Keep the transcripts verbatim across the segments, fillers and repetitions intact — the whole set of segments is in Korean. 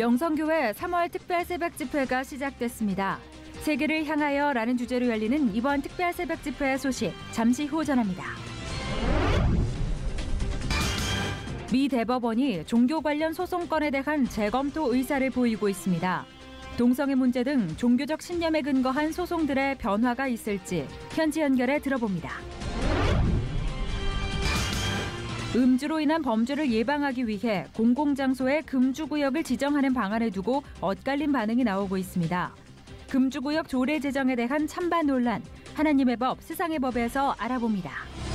명성교회 삼월 특별 새벽 집회가 시작됐습니다. 세계를 향하여라는 주제로 열리는 이번 특별 새벽 집회 소식 잠시 후 전합니다. 미 대법원이 종교 관련 소송건에 대한 재검토 의사를 보이고 있습니다. 동성애 문제 등 종교적 신념에 근거한 소송들의 변화가 있을지 현지 연결해 들어봅니다. 음주로 인한 범죄를 예방하기 위해 공공장소에 금주구역을 지정하는 방안을 두고 엇갈린 반응이 나오고 있습니다. 금주구역 조례 제정에 대한 찬반 논란, 하나님의 법, 세상의 법에서 알아봅니다.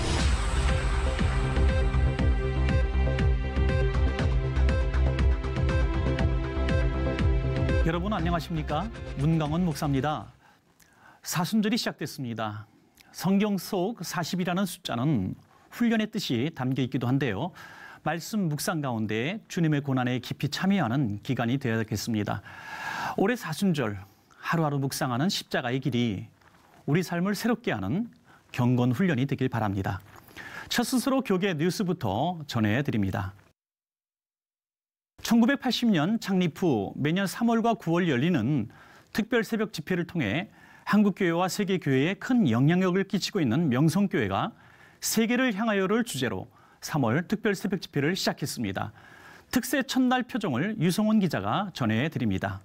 여러분 안녕하십니까? 문강원 목사입니다. 사순절이 시작됐습니다. 성경 속 사십이라는 숫자는 훈련의 뜻이 담겨 있기도 한데요. 말씀 묵상 가운데 주님의 고난에 깊이 참여하는 기간이 되어야겠습니다. 올해 사순절 하루하루 묵상하는 십자가의 길이 우리 삶을 새롭게 하는 경건 훈련이 되길 바랍니다. 첫 스스로 교계 뉴스부터 전해드립니다. 천구백팔십 년 창립 후 매년 삼월과 구월 열리는 특별 새벽 집회를 통해 한국교회와 세계교회에 큰 영향력을 끼치고 있는 명성교회가 세계를 향하여를 주제로 삼월 특별 새벽 집회를 시작했습니다. 특세 첫날 표정을 유성원 기자가 전해드립니다.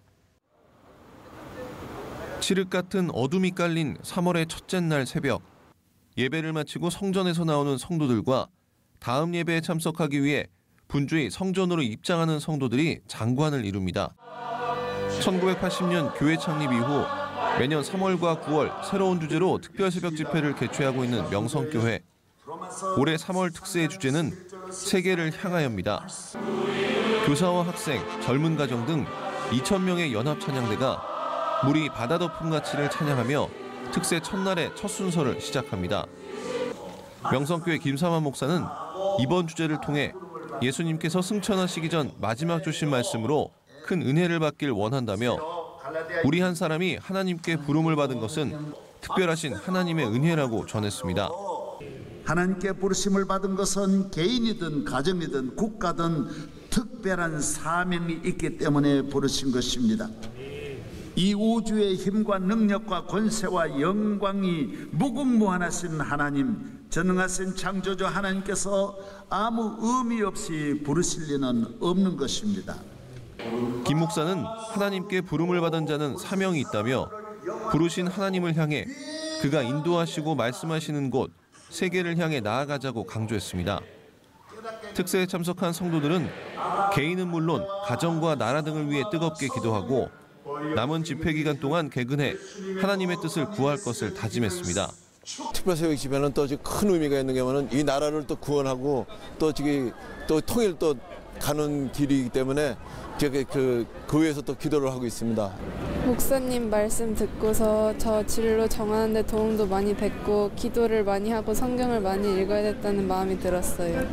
칠흑 같은 어둠이 깔린 삼월의 첫째 날 새벽, 예배를 마치고 성전에서 나오는 성도들과 다음 예배에 참석하기 위해 분주히 성전으로 입장하는 성도들이 장관을 이룹니다. 천구백팔십 년 교회 창립 이후 매년 삼월과 구월 새로운 주제로 특별 새벽 집회를 개최하고 있는 명성교회. 올해 삼월 특세의 주제는 세계를 향하여입니다. 교사와 학생, 젊은 가정 등 이천 명의 연합 찬양대가 물이 바다 덮은 가치를 찬양하며 특세 첫날의 첫 순서를 시작합니다. 명성교회 김삼환 목사는 이번 주제를 통해 예수님께서 승천하시기 전 마지막 주신 말씀으로 큰 은혜를 받길 원한다며 우리 한 사람이 하나님께 부름을 받은 것은 특별하신 하나님의 은혜라고 전했습니다. 하나님께 부르심을 받은 것은 개인이든 가정이든 국가든 특별한 사명이 있기 때문에 부르신 것입니다. 이 우주의 힘과 능력과 권세와 영광이 무궁무한하신 하나님, 전능하신 창조주 하나님께서 아무 의미 없이 부르실 리는 없는 것입니다. 김 목사는 하나님께 부름을 받은 자는 사명이 있다며 부르신 하나님을 향해 그가 인도하시고 말씀하시는 곳 세계를 향해 나아가자고 강조했습니다. 특세에 참석한 성도들은 개인은 물론 가정과 나라 등을 위해 뜨겁게 기도하고 남은 집회 기간 동안 개근해 하나님의 뜻을 구할 것을 다짐했습니다. 특별 새벽 집회는 또 큰 의미가 있는 게 뭐는 이 나라를 또 구원하고 또 저기 또 통일 또 가는 길이기 때문에 제가 그 교회에서 또 기도를 하고 있습니다. 목사님 말씀 듣고서 저 진로 정하는 데 도움도 많이 됐고 기도를 많이 하고 성경을 많이 읽어야 됐다는 마음이 들었어요.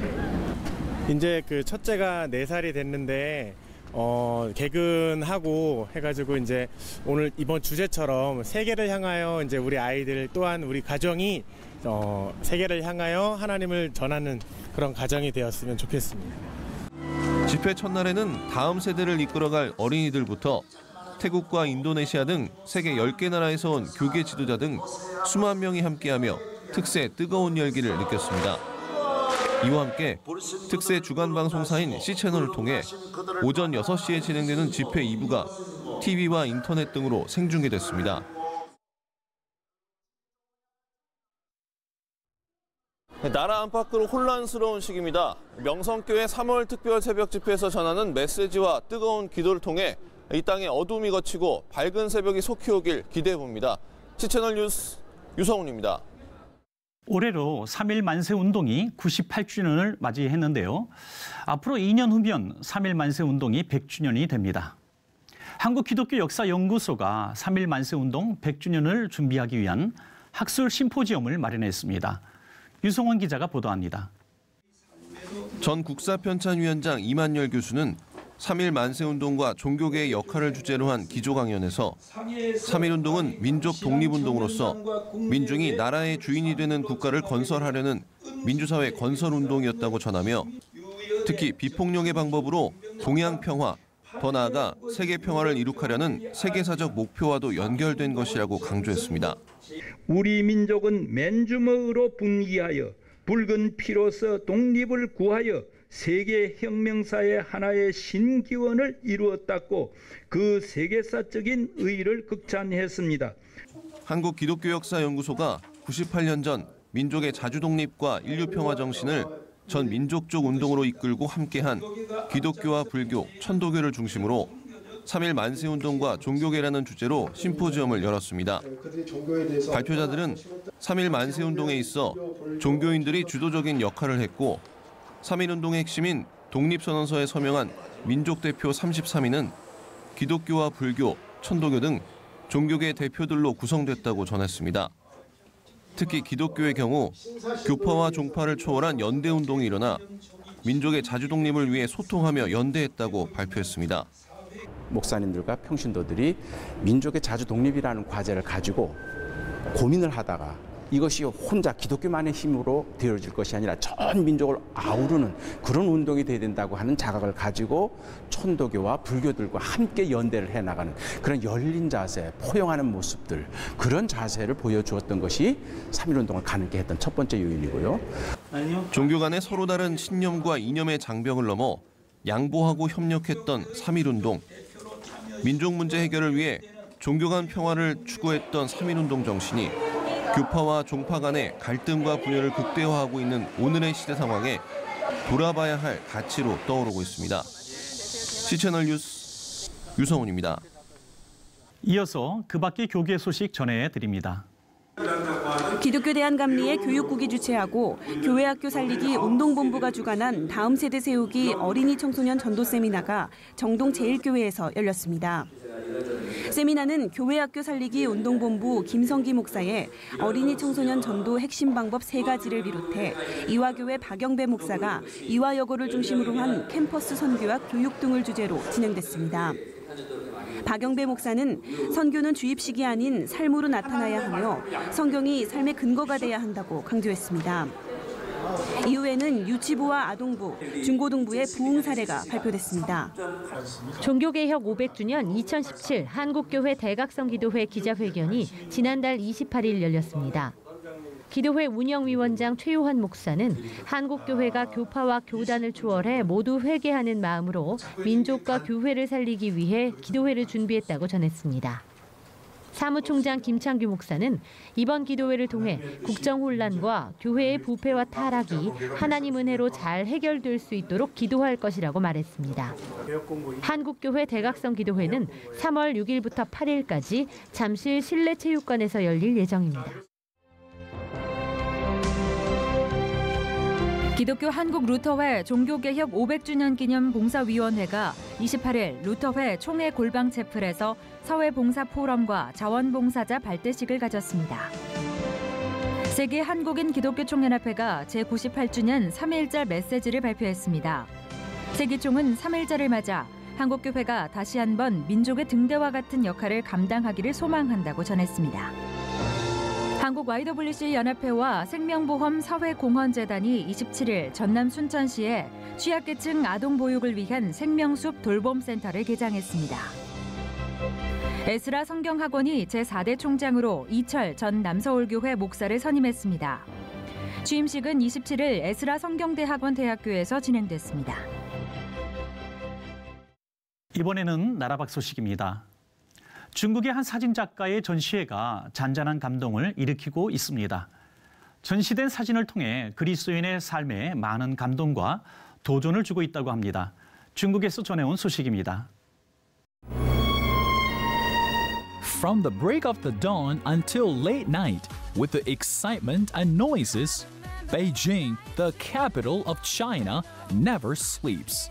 이제 그 첫째가 네 살이 됐는데 어, 개근하고 해가지고 이제 오늘 이번 주제처럼 세계를 향하여 이제 우리 아이들 또한 우리 가정이 어, 세계를 향하여 하나님을 전하는 그런 가정이 되었으면 좋겠습니다. 집회 첫날에는 다음 세대를 이끌어갈 어린이들부터 태국과 인도네시아 등 세계 열 개 나라에서 온 교계 지도자 등 수만 명이 함께하며 특세 뜨거운 열기를 느꼈습니다. 이와 함께 특세 주간 방송사인 씨채널을 통해 오전 여섯 시에 진행되는 집회 이 부가 티비와 인터넷 등으로 생중계됐습니다. 나라 안팎으로 혼란스러운 시기입니다. 명성교회 삼월 특별 새벽 집회에서 전하는 메시지와 뜨거운 기도를 통해 이 땅에 어둠이 걷히고 밝은 새벽이 속히 오길 기대해봅니다. 씨채널 뉴스 유성훈입니다. 올해로 삼일 만세 운동이 구십팔 주년을 맞이했는데요. 앞으로 이 년 후면 삼일 만세 운동이 백 주년이 됩니다. 한국기독교역사연구소가 삼일 만세 운동 백 주년을 준비하기 위한 학술 심포지엄을 마련했습니다. 유성원 기자가 보도합니다. 전 국사편찬위원장 이만열 교수는 삼일 만세운동과 종교계의 역할을 주제로 한 기조 강연에서 삼일운동은 민족 독립운동으로서 민중이 나라의 주인이 되는 국가를 건설하려는 민주사회 건설운동이었다고 전하며 특히 비폭력의 방법으로 동양 평화, 더 나아가 세계 평화를 이룩하려는 세계사적 목표와도 연결된 것이라고 강조했습니다. 우리 민족은 맨주먹으로 분기하여 붉은 피로서 독립을 구하여 세계 혁명사의 하나의 신기원을 이루었다고 그 세계사적인 의의를 극찬했습니다. 한국기독교역사연구소가 구십팔 년 전 민족의 자주독립과 인류평화 정신을 전 민족적 운동으로 이끌고 함께한 기독교와 불교, 천도교를 중심으로 삼일 만세운동과 종교계라는 주제로 심포지엄을 열었습니다. 발표자들은 삼일 만세운동에 있어 종교인들이 주도적인 역할을 했고 삼일운동의 핵심인 독립선언서에 서명한 민족대표 삼십삼 인은 기독교와 불교, 천도교 등 종교계 대표들로 구성됐다고 전했습니다. 특히 기독교의 경우 교파와 종파를 초월한 연대운동이 일어나 민족의 자주독립을 위해 소통하며 연대했다고 발표했습니다. 목사님들과 평신도들이 민족의 자주독립이라는 과제를 가지고 고민을 하다가 이것이 혼자 기독교만의 힘으로 되어질 것이 아니라 전 민족을 아우르는 그런 운동이 돼야 된다고 하는 자각을 가지고 천도교와 불교들과 함께 연대를 해나가는 그런 열린 자세, 포용하는 모습들, 그런 자세를 보여주었던 것이 삼일운동을 가능케 했던 첫 번째 요인이고요. 종교 간의 서로 다른 신념과 이념의 장벽을 넘어 양보하고 협력했던 삼일운동. 민족 문제 해결을 위해 종교 간 평화를 추구했던 삼일운동 정신이 교파와 종파 간의 갈등과 분열을 극대화하고 있는 오늘의 시대 상황에 돌아봐야 할 가치로 떠오르고 있습니다. 씨채널 뉴스 유성훈입니다. 이어서 그 밖의 교계 소식 전해드립니다. 기독교 대한감리의 교육국이 주최하고 교회학교 살리기 운동본부가 주관한 다음 세대 세우기 어린이 청소년 전도 세미나가 정동 제일교회에서 열렸습니다. 세미나는 교회학교 살리기 운동본부 김성기 목사의 어린이 청소년 전도 핵심 방법 세 가지를 비롯해 이화교회 박영배 목사가 이화여고를 중심으로 한 캠퍼스 선교와 교육 등을 주제로 진행됐습니다. 박영배 목사는 선교는 주입식이 아닌 삶으로 나타나야 하며 성경이 삶의 근거가 돼야 한다고 강조했습니다. 이후에는 유치부와 아동부, 중고등부의 부흥 사례가 발표됐습니다. 종교개혁 오백 주년 이천십칠 한국교회 대각성기도회 기자회견이 지난달 이십팔 일 열렸습니다. 기도회 운영위원장 최요한 목사는 한국교회가 교파와 교단을 초월해 모두 회개하는 마음으로 민족과 교회를 살리기 위해 기도회를 준비했다고 전했습니다. 사무총장 김창규 목사는 이번 기도회를 통해 국정 혼란과 교회의 부패와 타락이 하나님 은혜로 잘 해결될 수 있도록 기도할 것이라고 말했습니다. 한국교회 대각성 기도회는 삼월 육 일부터 팔 일까지 잠실 실내체육관에서 열릴 예정입니다. 기독교 한국 루터회 종교개혁 오백 주년 기념 봉사위원회가 이십팔 일 루터회 총회 골방 채플에서 사회봉사 포럼과 자원봉사자 발대식을 가졌습니다. 세계 한국인 기독교 총연합회가 제구십팔 주년 삼 일자 메시지를 발표했습니다. 세기총은 삼 일자를 맞아 한국교회가 다시 한번 민족의 등대와 같은 역할을 감당하기를 소망한다고 전했습니다. 한국 와이더블유씨 연합회와 생명보험 사회공헌재단이 이십칠 일 전남 순천시에 취약계층 아동보육을 위한 생명숲 돌봄센터를 개장했습니다. 에스라 성경학원이 제사 대 총장으로 이철 전 남서울교회 목사를 선임했습니다. 취임식은 이십칠 일 에스라 성경대학원 대학교에서 진행됐습니다. 이번에는 나라밖 소식입니다. 중국의 한 사진작가의 전시회가 잔잔한 감동을 일으키고 있습니다. 전시된 사진을 통해 그리스도인의 삶에 많은 감동과 도전을 주고 있다고 합니다. 중국에서 전해온 소식입니다. From the break of the dawn until late night, with the excitement and noises, Beijing, the capital of China, never sleeps.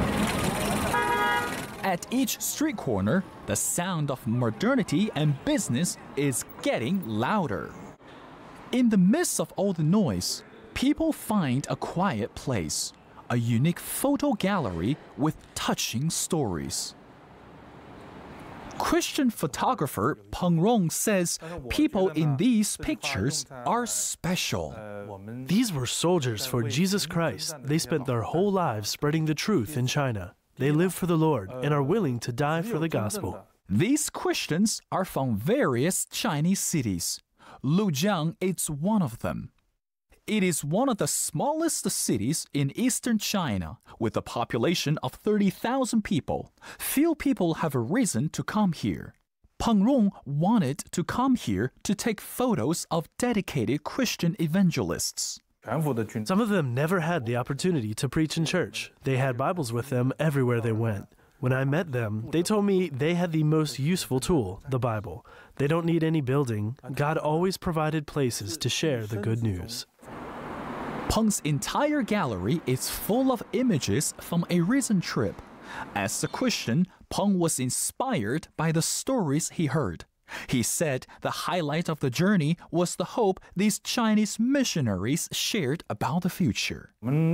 At each street corner, the sound of modernity and business is getting louder. In the midst of all the noise, people find a quiet place, a unique photo gallery with touching stories. Christian photographer Peng Rong says people in these pictures are special. These were soldiers for Jesus Christ. They spent their whole lives spreading the truth in China. They live for the Lord and are willing to die for the gospel. These Christians are from various Chinese cities. Lujiang is one of them. It is one of the smallest cities in eastern China, with a population of thirty thousand people. Few people have a reason to come here. Peng Rong wanted to come here to take photos of dedicated Christian evangelists. Some of them never had the opportunity to preach in church. They had Bibles with them everywhere they went. When I met them, they told me they had the most useful tool, the Bible. They don't need any building. God always provided places to share the good news. Peng's entire gallery is full of images from a recent trip. As a Christian, Peng was inspired by the stories he heard. He said the highlight of the journey was the hope these Chinese missionaries shared about the future.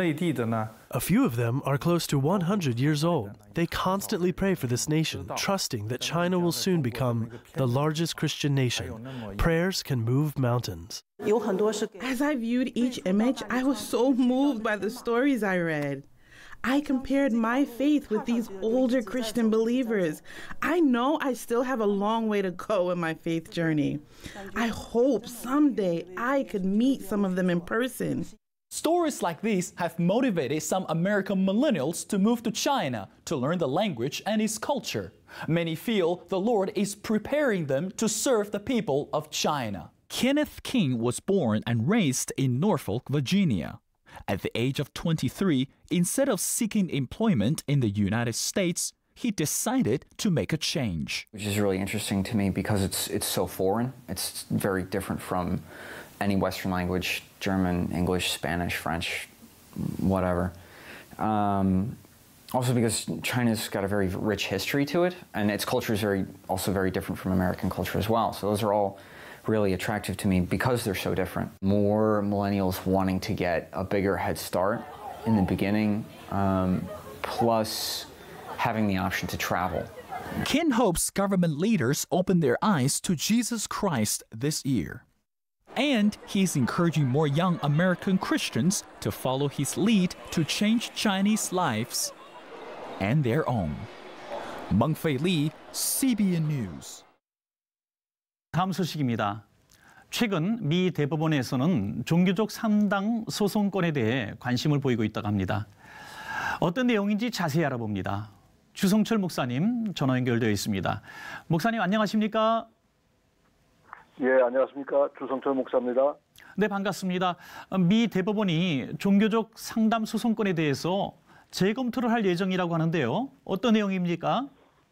A few of them are close to one hundred years old. They constantly pray for this nation, trusting that China will soon become the largest Christian nation. Prayers can move mountains. As I viewed each image, I was so moved by the stories I read. I compared my faith with these older Christian believers. I know I still have a long way to go in my faith journey. I hope someday I could meet some of them in person. Stories like these have motivated some American millennials to move to China to learn the language and its culture. Many feel the Lord is preparing them to serve the people of China. Kenneth King was born and raised in Norfolk, Virginia. At the age of twenty-three, instead of seeking employment in the United States, he decided to make a change. Which is really interesting to me because it's it's so foreign. It's very different from any Western language, German, English, Spanish, French, whatever. Um, also because China's got a very rich history to it, and its culture is very also very different from American culture as well. So those are all really attractive to me because they're so different. More millennials wanting to get a bigger head start in the beginning, um, plus having the option to travel. Ken hopes government leaders open their eyes to Jesus Christ this year. And he's encouraging more young American Christians to follow his lead to change Chinese lives and their own. Meng-Fei Lee, C B N News. 다음 소식입니다. 최근 미 대법원에서는 종교적 상담 소송권에 대해 관심을 보이고 있다고 합니다. 어떤 내용인지 자세히 알아봅니다. 주성철 목사님 전화 연결되어 있습니다. 목사님 안녕하십니까? 예, 안녕하십니까? 주성철 목사입니다. 네, 반갑습니다. 미 대법원이 종교적 상담 소송권에 대해서 재검토를 할 예정이라고 하는데요. 어떤 내용입니까?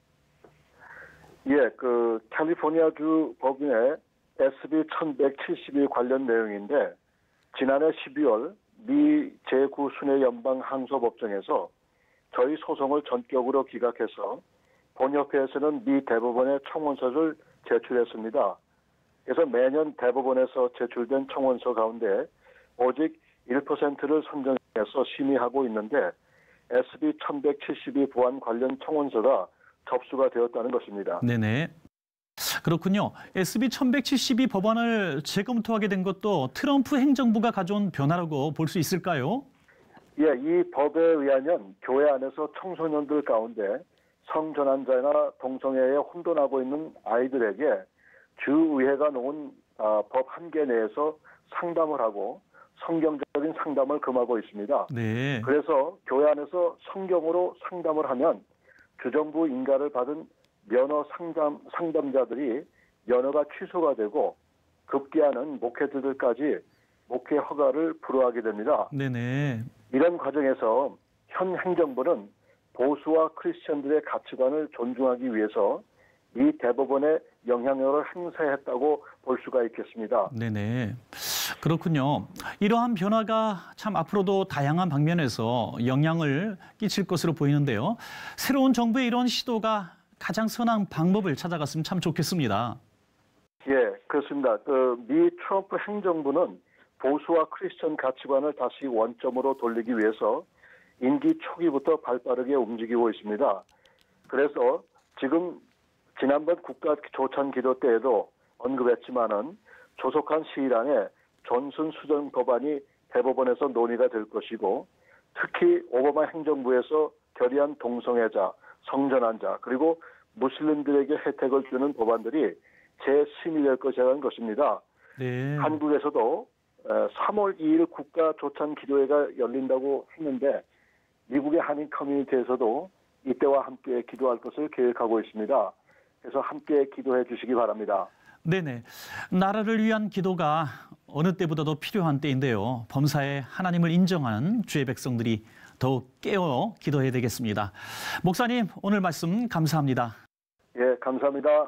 예, 그 캘리포니아주 법인의 에스비 천백칠십이 관련 내용인데 지난해 십이월 미 제구 순회 연방 항소법정에서 저희 소송을 전격으로 기각해서 본협회에서는 미 대법원에 청원서를 제출했습니다. 그래서 매년 대법원에서 제출된 청원서 가운데 오직 일 퍼센트를 선정해서 심의하고 있는데 에스비 천백칠십이 보안 관련 청원서가 접수가 되었다는 것입니다. 네네. 그렇군요. 에스비 천백칠십이 법안을 재검토하게 된 것도 트럼프 행정부가 가져온 변화라고 볼 수 있을까요? 예, 이 법에 의하면 교회 안에서 청소년들 가운데 성전환자나 동성애에 혼돈하고 있는 아이들에게 주의회가 놓은 어, 법 한계 내에서 상담을 하고 성경적인 상담을 금하고 있습니다. 네. 그래서 교회 안에서 성경으로 상담을 하면 주정부 인가를 받은 면허 상담, 상담자들이 면허가 취소가 되고 급기야는 목회자들까지 목회 허가를 불허하게 됩니다. 네네. 이런 과정에서 현 행정부는 보수와 크리스천들의 가치관을 존중하기 위해서 이 대법원에 영향력을 행사했다고 볼 수가 있겠습니다. 네네. 그렇군요. 이러한 변화가 참 앞으로도 다양한 방면에서 영향을 끼칠 것으로 보이는데요. 새로운 정부의 이런 시도가 가장 선한 방법을 찾아갔으면 참 좋겠습니다. 예, 그렇습니다. 그 미 트럼프 행정부는 보수와 크리스천 가치관을 다시 원점으로 돌리기 위해서 임기 초기부터 발빠르게 움직이고 있습니다. 그래서 지금 지난번 국가 조찬 기도 때에도 언급했지만은 조속한 시일 안에 존슨 수정 법안이 대법원에서 논의가 될 것이고 특히 오바마 행정부에서 결의한 동성애자, 성전환 자, 그리고 무슬림들에게 혜택을 주는 법안들이 재심의 될 것이라는 것입니다. 네. 한국에서도 삼월 이일 국가 조찬 기도회가 열린다고 했는데 미국의 한인 커뮤니티에서도 이때와 함께 기도할 것을 계획하고 있습니다. 그래서 함께 기도해 주시기 바랍니다. 네네. 나라를 위한 기도가 어느 때보다도 필요한 때인데요. 범사에 하나님을 인정하는 주의 백성들이 더욱 깨어 기도해야 되겠습니다. 목사님, 오늘 말씀 감사합니다. 예, 감사합니다.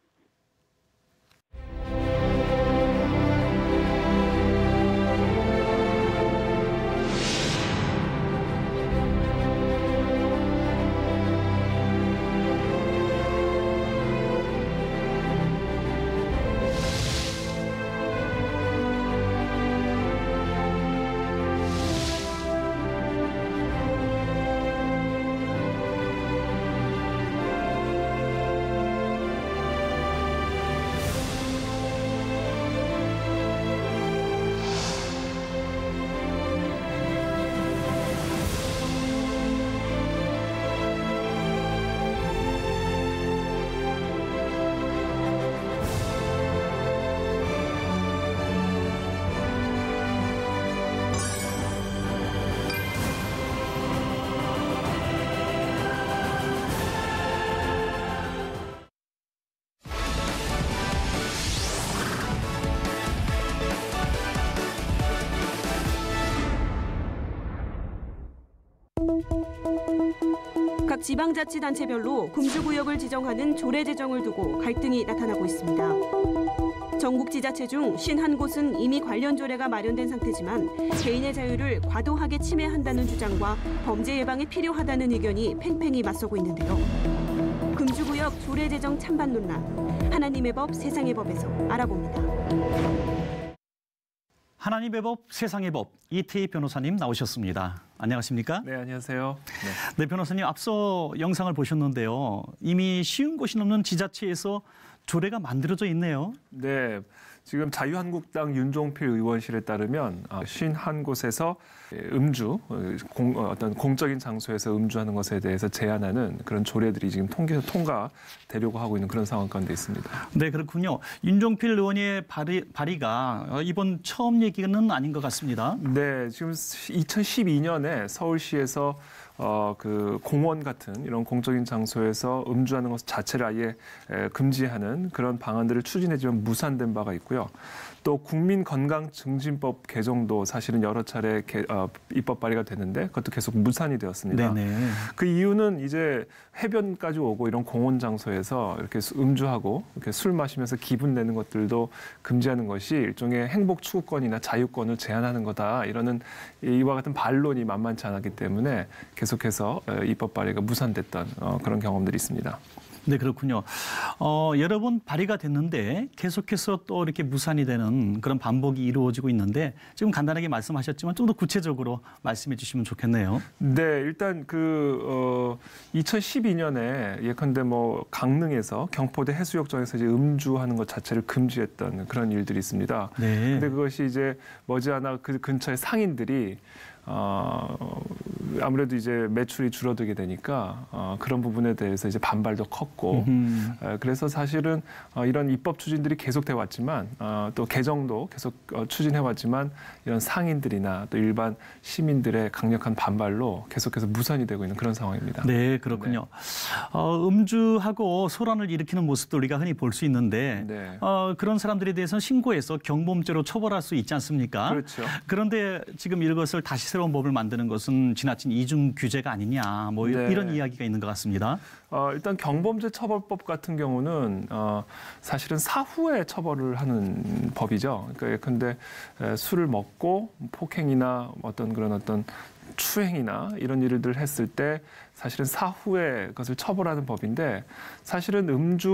각 지방자치단체별로 금주구역을 지정하는 조례 제정을 두고 갈등이 나타나고 있습니다. 전국 지자체 중 오십일 곳은 이미 관련 조례가 마련된 상태지만 개인의 자유를 과도하게 침해한다는 주장과 범죄 예방에 필요하다는 의견이 팽팽히 맞서고 있는데요. 금주구역 조례 제정 찬반 논란, 하나님의 법, 세상의 법에서 알아봅니다. 하나님의 법, 세상의 법, 이태희 변호사님 나오셨습니다. 안녕하십니까? 네, 안녕하세요. 네. 네, 변호사님 앞서 영상을 보셨는데요. 이미 쉬운 곳이 넘는 지자체에서 조례가 만들어져 있네요. 네, 지금 자유한국당 윤종필 의원실에 따르면 오십일 곳에서 음주, 공, 어떤 공적인 장소에서 음주하는 것에 대해서 제한하는 그런 조례들이 지금 통계에서 통과되려고 하고 있는 그런 상황 가운데 있습니다. 네, 그렇군요. 윤종필 의원의 발의, 발의가 이번 처음 얘기는 아닌 것 같습니다. 네, 지금 이천십이 년에 서울시에서 어, 그 공원 같은 이런 공적인 장소에서 음주하는 것 자체를 아예 에, 금지하는 그런 방안들을 추진했지만 무산된 바가 있고요. 또 국민건강증진법 개정도 사실은 여러 차례 개, 어, 입법 발의가 됐는데 그것도 계속 무산이 되었습니다. 네네. 그 이유는 이제 해변까지 오고 이런 공원 장소에서 이렇게 음주하고 이렇게 술 마시면서 기분 내는 것들도 금지하는 것이 일종의 행복 추구권이나 자유권을 제한하는 거다. 이러는 이와 같은 반론이 만만치 않았기 때문에 계속해서 입법 발의가 무산됐던 어, 그런 경험들이 있습니다. 네, 그렇군요. 어, 여러 번 발의가 됐는데 계속해서 또 이렇게 무산이 되는 그런 반복이 이루어지고 있는데 지금 간단하게 말씀하셨지만 좀 더 구체적으로 말씀해 주시면 좋겠네요. 네, 일단 그 어, 이천십이 년에 예컨대 뭐 강릉에서 경포대 해수욕장에서 이제 음주하는 것 자체를 금지했던 그런 일들이 있습니다. 네. 근데 그것이 이제 머지않아 그 근처의 상인들이 어, 아무래도 이제 매출이 줄어들게 되니까 어, 그런 부분에 대해서 이제 반발도 컸고 에, 그래서 사실은 어, 이런 입법 추진들이 계속돼 왔지만 어, 또 개정도 계속 어, 추진해 왔지만 이런 상인들이나 또 일반 시민들의 강력한 반발로 계속해서 무산이 되고 있는 그런 상황입니다. 네, 그렇군요. 네. 어, 음주하고 소란을 일으키는 모습도 우리가 흔히 볼 수 있는데 네. 어, 그런 사람들에 대해서는 신고해서 경범죄로 처벌할 수 있지 않습니까? 그렇죠. 그런데 지금 이것을 다시 새로운 법을 만드는 것은 지나친 이중 규제가 아니냐, 뭐 네. 이런 이야기가 있는 것 같습니다. 어, 일단 경범죄 처벌법 같은 경우는 어, 사실은 사후에 처벌을 하는 법이죠. 그러니까 예컨대 술을 먹고 폭행이나 어떤 그런 어떤 추행이나 이런 일들을 했을 때 사실은 사후에 그것을 처벌하는 법인데 사실은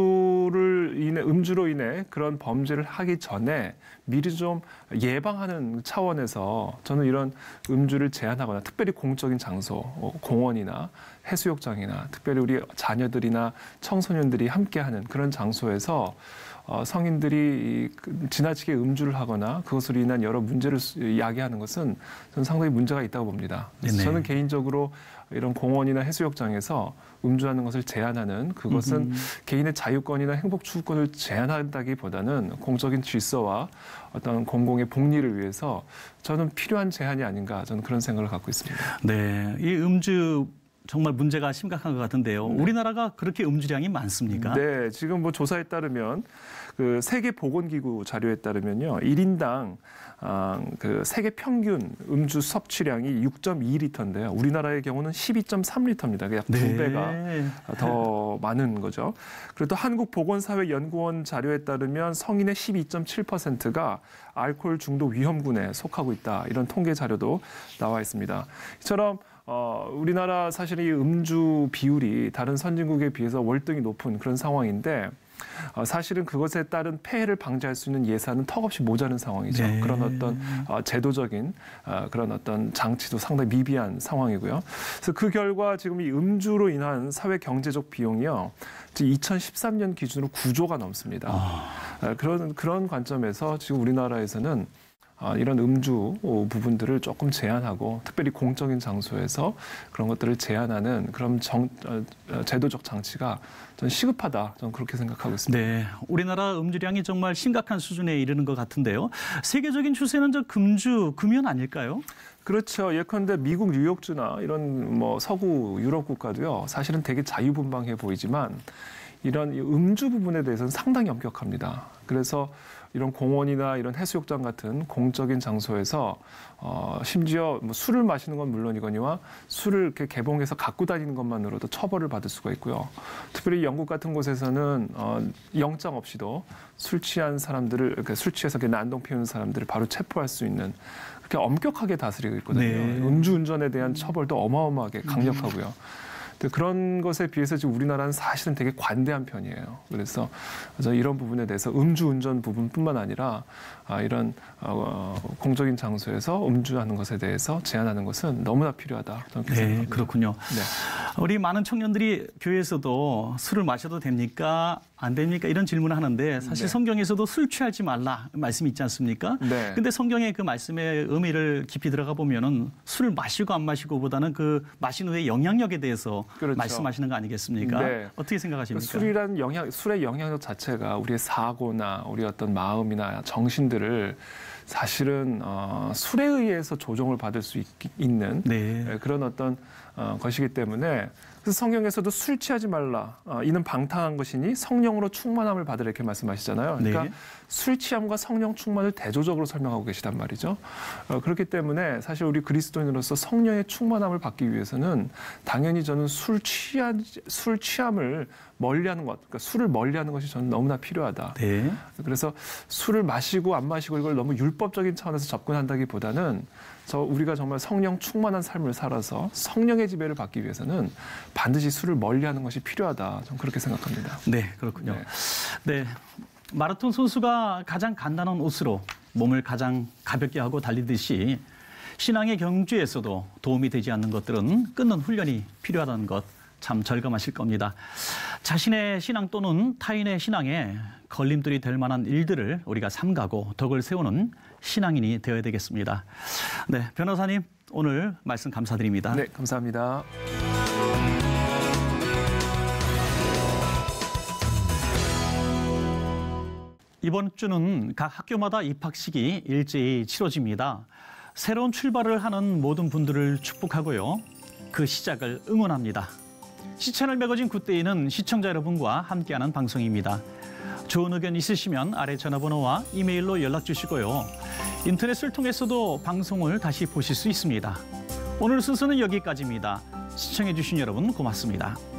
음주를 인해 음주로 인해 그런 범죄를 하기 전에 미리 좀 예방하는 차원에서 저는 이런 음주를 제한하거나 특별히 공적인 장소, 공원이나 해수욕장이나 특별히 우리 자녀들이나 청소년들이 함께하는 그런 장소에서 어, 성인들이 지나치게 음주를 하거나 그것으로 인한 여러 문제를 야기하는 것은 저는 상당히 문제가 있다고 봅니다. 그래서 저는 개인적으로 이런 공원이나 해수욕장에서 음주하는 것을 제한하는 그것은 음흠. 개인의 자유권이나 행복 추구권을 제한한다기보다는 공적인 질서와 어떤 공공의 복리를 위해서 저는 필요한 제한이 아닌가 저는 그런 생각을 갖고 있습니다. 네, 이 음주 정말 문제가 심각한 것 같은데요. 네. 우리나라가 그렇게 음주량이 많습니까? 네, 지금 뭐 조사에 따르면 그 세계 보건기구 자료에 따르면요, 일 인당 아, 그 세계 평균 음주 섭취량이 육 점 이 리터인데요. 우리나라의 경우는 십이 점 삼 리터입니다. 약 두 네. 배가 더 많은 거죠. 그리고 또 한국보건사회연구원 자료에 따르면 성인의 십이 점 칠 퍼센트가 알코올 중독 위험군에 속하고 있다. 이런 통계 자료도 나와 있습니다. 이처럼 어, 우리나라 사실 이 음주 비율이 다른 선진국에 비해서 월등히 높은 그런 상황인데 어, 사실은 그것에 따른 폐해를 방지할 수 있는 예산은 턱없이 모자른 상황이죠. 네. 그런 어떤 어, 제도적인 어, 그런 어떤 장치도 상당히 미비한 상황이고요. 그래서 그 결과 지금 이 음주로 인한 사회 경제적 비용이요, 이천십삼 년 기준으로 구조가 넘습니다. 아. 어, 그런 그런 관점에서 지금 우리나라에서는 아, 이런 음주 부분들을 조금 제한하고 특별히 공적인 장소에서 그런 것들을 제한하는 그런 정, 어, 제도적 장치가 전 시급하다. 저는 그렇게 생각하고 있습니다. 네, 우리나라 음주량이 정말 심각한 수준에 이르는 것 같은데요. 세계적인 추세는 저 금주, 금연 아닐까요? 그렇죠. 예컨대 미국 뉴욕주나 이런 뭐 서구 유럽 국가도요, 사실은 되게 자유분방해 보이지만 이런 음주 부분에 대해서는 상당히 엄격합니다. 그래서 이런 공원이나 이런 해수욕장 같은 공적인 장소에서 어, 심지어 뭐 술을 마시는 건 물론이거니와 술을 이렇게 개봉해서 갖고 다니는 것만으로도 처벌을 받을 수가 있고요. 특별히 영국 같은 곳에서는 어, 영장 없이도 술 취한 사람들을 이렇게 술 취해서 이렇게 난동 피우는 사람들을 바로 체포할 수 있는 그렇게 엄격하게 다스리고 있거든요. 네. 음주운전에 대한 처벌도 어마어마하게 강력하고요. 그런 것에 비해서 지금 우리나라는 사실은 되게 관대한 편이에요. 그래서 이런 부분에 대해서 음주운전 부분뿐만 아니라 이런 공적인 장소에서 음주하는 것에 대해서 제한하는 것은 너무나 필요하다. 저는 그렇게 네, 생각합니다. 그렇군요. 네. 우리 많은 청년들이 교회에서도 술을 마셔도 됩니까? 안 됩니까? 이런 질문을 하는데 사실 네. 성경에서도 술 취하지 말라 말씀이 있지 않습니까? 네. 근데 성경의 그 말씀의 의미를 깊이 들어가 보면은 술을 마시고 안 마시고보다는 그 마신 후에 영향력에 대해서 그렇죠. 말씀하시는 거 아니겠습니까? 네. 어떻게 생각하십니까? 그 술이란 영향, 술의 영향력 자체가 우리의 사고나 우리 어떤 마음이나 정신들을 사실은 어, 술에 의해서 조종을 받을 수 있, 있는 네. 그런 어떤 어, 것이기 때문에 그래서 성경에서도 술 취하지 말라. 어, 이는 방탕한 것이니 성령으로 충만함을 받으라 이렇게 말씀하시잖아요. 그러니까 네. 술 취함과 성령 충만을 대조적으로 설명하고 계시단 말이죠. 어, 그렇기 때문에 사실 우리 그리스도인으로서 성령의 충만함을 받기 위해서는 당연히 저는 술 취한 술 취함을 멀리하는 것, 그러니까 술을 멀리하는 것이 저는 너무나 필요하다. 네. 그래서 술을 마시고 안 마시고 이걸 너무 율법적인 차원에서 접근한다기보다는 저 우리가 정말 성령 충만한 삶을 살아서 성령의 지배를 받기 위해서는 반드시 술을 멀리하는 것이 필요하다. 저는 그렇게 생각합니다. 네, 그렇군요. 네. 네. 마라톤 선수가 가장 간단한 옷으로 몸을 가장 가볍게 하고 달리듯이 신앙의 경주에서도 도움이 되지 않는 것들은 끊는 훈련이 필요하다는 것 참 절감하실 겁니다. 자신의 신앙 또는 타인의 신앙에 걸림돌이 될 만한 일들을 우리가 삼가고 덕을 세우는 신앙인이 되어야 되겠습니다. 네, 변호사님 오늘 말씀 감사드립니다. 네, 감사합니다. 이번 주는 각 학교마다 입학식이 일제히 치러집니다. 새로운 출발을 하는 모든 분들을 축복하고요. 그 시작을 응원합니다. 시채널 매거진 굿데이는 시청자 여러분과 함께하는 방송입니다. 좋은 의견 있으시면 아래 전화번호와 이메일로 연락 주시고요. 인터넷을 통해서도 방송을 다시 보실 수 있습니다. 오늘 순서는 여기까지입니다. 시청해 주신 여러분 고맙습니다.